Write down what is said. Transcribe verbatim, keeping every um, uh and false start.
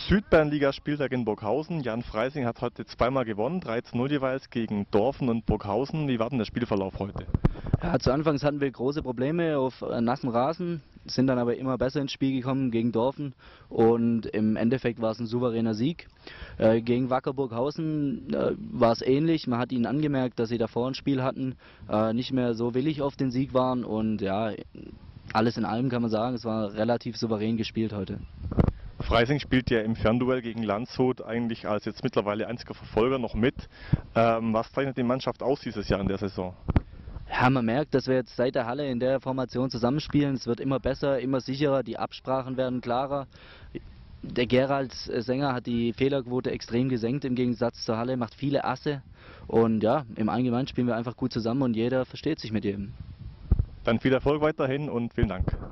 Südbayernliga-Spieltag in Burghausen. Jan Freising hat heute zweimal gewonnen, drei zu null jeweils gegen Dorfen und Burghausen. Wie war denn der Spielverlauf heute? Ja, zu Anfangs hatten wir große Probleme auf äh, nassem Rasen, sind dann aber immer besser ins Spiel gekommen gegen Dorfen und im Endeffekt war es ein souveräner Sieg. Äh, gegen Wacker Burghausen äh, war es ähnlich, man hat ihnen angemerkt, dass sie davor ein Spiel hatten, äh, nicht mehr so willig auf den Sieg waren und ja, alles in allem kann man sagen, es war relativ souverän gespielt heute. Freising spielt ja im Fernduell gegen Landshut eigentlich als jetzt mittlerweile einziger Verfolger noch mit. Ähm, was zeichnet die Mannschaft aus dieses Jahr in der Saison? Ja, man merkt, dass wir jetzt seit der Halle in der Formation zusammenspielen. Es wird immer besser, immer sicherer, die Absprachen werden klarer. Der Gerald Sänger hat die Fehlerquote extrem gesenkt im Gegensatz zur Halle, macht viele Asse. Und ja, im Allgemeinen spielen wir einfach gut zusammen und jeder versteht sich mit jedem. Dann viel Erfolg weiterhin und vielen Dank.